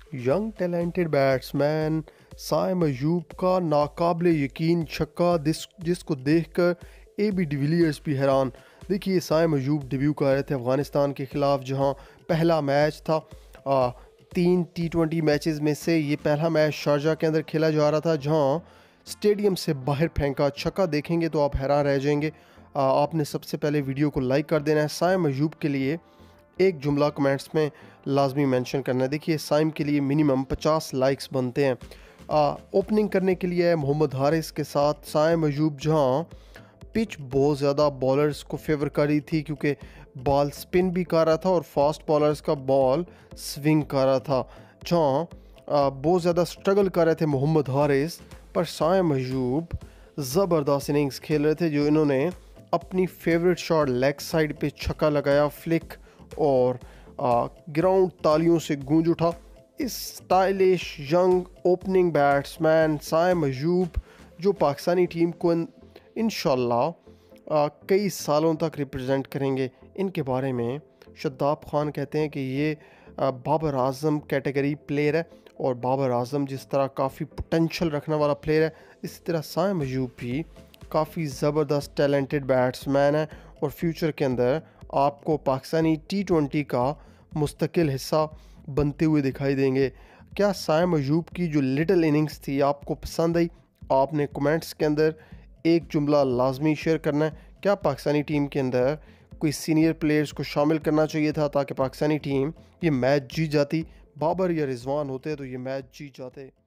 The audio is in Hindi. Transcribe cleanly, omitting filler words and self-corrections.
Young talented batsman Saim Ayub का नाकाबिले यकीन छक्का जिसको देखकर एबी डिविलियर्स भी हैरान। देखिए साइम अयूब डेब्यू कर रहे थे अफ़गानिस्तान के ख़िलाफ़, जहां पहला मैच था 3 T20 मैचेस में से ये पहला मैच शारजाह के अंदर खेला जा रहा था, जहां स्टेडियम से बाहर फेंका छक्का देखेंगे तो आप हैरान रह जाएंगे। आपने सबसे पहले वीडियो को लाइक कर देना है। साइम अयूब के लिए एक जुमला कमेंट्स में लाजमी मेंशन करना है। देखिए साइम के लिए मिनिमम 50 लाइक्स बनते हैं। ओपनिंग करने के लिए मोहम्मद हारिस के साथ साइम अयूब, जहां पिच बहुत ज़्यादा बॉलर्स को फेवर कर रही थी क्योंकि बॉल स्पिन भी कर रहा था और फास्ट बॉलर्स का बॉल स्विंग कर रहा था, जहां बहुत ज़्यादा स्ट्रगल कर रहे थे मोहम्मद हारिस, पर साइम अयूब ज़बरदस्त इनिंग्स खेल रहे थे, जो इन्होंने अपनी फेवरेट शॉट लेग साइड पे छक्का लगाया फ्लिक, और ग्राउंड तालियों से गूंज उठा। इस stylish young opening batsman Saim Ayub, जो पाकिस्तानी टीम को इंशाल्लाह कई सालों तक रिप्रेजेंट करेंगे, इनके बारे में शद्दाब खान कहते हैं कि ये बाबर आजम कैटेगरी प्लेयर है, और बाबर आजम जिस तरह काफ़ी पोटेंशियल रखने वाला प्लेयर है, इसी तरह साइम अयूब भी काफ़ी ज़बरदस्त टैलेंटेड बैट्समैन है, और फ्यूचर के अंदर आपको पाकिस्तानी T20 का मुस्तकिल हिस्सा बनते हुए दिखाई देंगे। क्या साइम अयूब की जो लिटिल इनिंग्स थी आपको पसंद आई? आपने कमेंट्स के अंदर एक जुमला लाजमी शेयर करना है। क्या पाकिस्तानी टीम के अंदर कोई सीनियर प्लेयर्स को शामिल करना चाहिए था ताकि पाकिस्तानी टीम ये मैच जीत जाती? बाबर या रिजवान होते तो ये मैच जीत जाते।